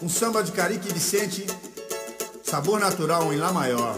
Um samba de Carique e Vicente, sabor natural em Lá maior.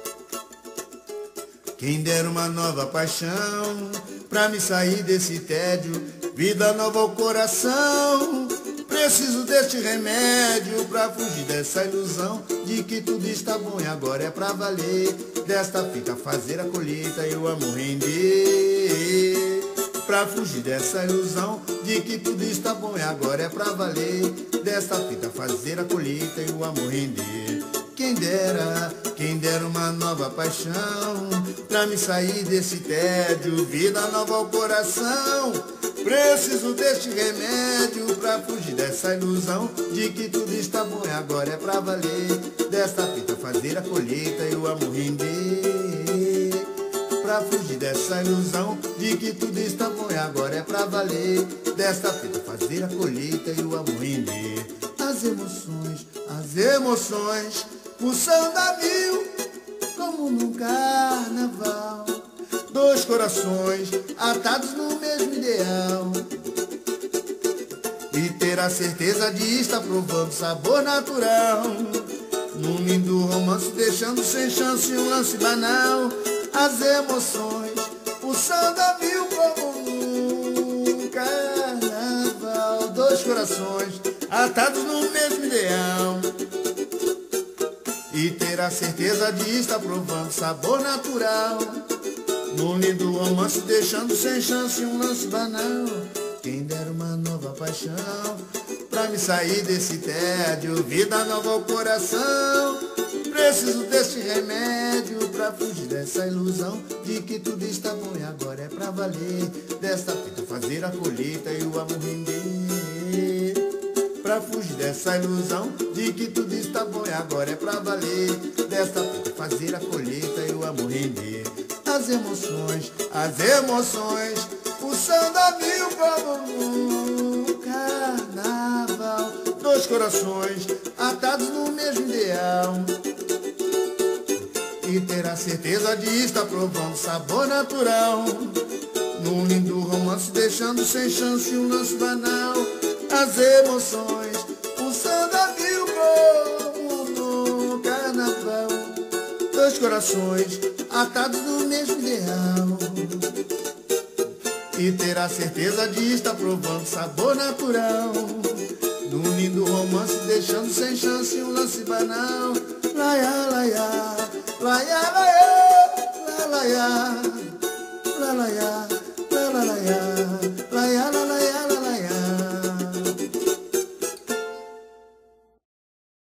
Quem dera uma nova paixão pra me sair desse tédio, vida nova ao coração. Preciso deste remédio pra fugir dessa ilusão de que tudo está bom e agora é pra valer. Desta fita fazer a colheita e o amor render. Pra fugir dessa ilusão de que tudo está bom e agora é pra valer. Desta fita fazer a colheita e o amor render. Quem dera uma nova paixão pra me sair desse tédio, vida nova ao coração. Preciso deste remédio pra fugir dessa ilusão de que tudo está bom e agora é pra valer. Desta fita fazer a colheita e o amor render. Pra fugir dessa ilusão de que tudo está bom e agora é pra valer. Desta fita fazer a colheita e o amor render. As emoções pulsando a mil, como num carnaval. Dois corações atados no mesmo ideal, e ter a certeza de estar provando sabor natural. Num lindo romance deixando sem chance um lance banal. As emoções pulsando a mil como num carnaval. Dois corações atados no mesmo ideal, e ter a certeza de estar provando sabor natural. Num lindo romance deixando sem chance um lance banal. Quem dera uma nova paixão pra me sair desse tédio, vida nova ao coração. Preciso deste remédio pra fugir dessa ilusão de que tudo está bom e agora é pra valer. Desta fita fazer a colheita e o amor render. Pra fugir dessa ilusão de que tudo está bom e agora é pra valer. Desta fita fazer a colheita e o amor render. As emoções pulsando a mil como no carnaval. Dois corações atados no mesmo ideal, e ter a certeza de estar provando sabor natural. Num lindo romance deixando sem chance um lance banal. As emoções pulsando a mil como no carnaval. Dois corações atados no mesmo ideal, e ter a certeza de estar provando sabor natural. Num lindo romance deixando sem chance um lance banal. Laia, laia, laia, laia, laia, laia, laia.